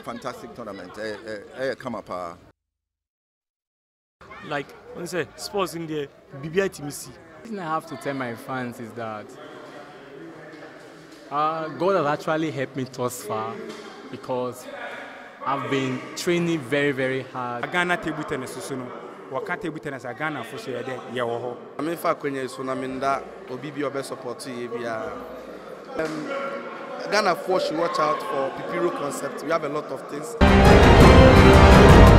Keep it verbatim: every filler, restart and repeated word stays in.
fantastic tournament. Eh, eh, come up. Like, when say sports in the B B I T M C. The thing I have to tell my fans is that uh, God has actually helped me thus far because I've been training very, very hard. Ghana table tennis, so no. Waka table tennis, Ghana for sure. There, yeah, oh. I mean, for Kenya, so I mean that Obi be your best support to you. Ghana for should watch out for Pipiro concept. We have a lot of things.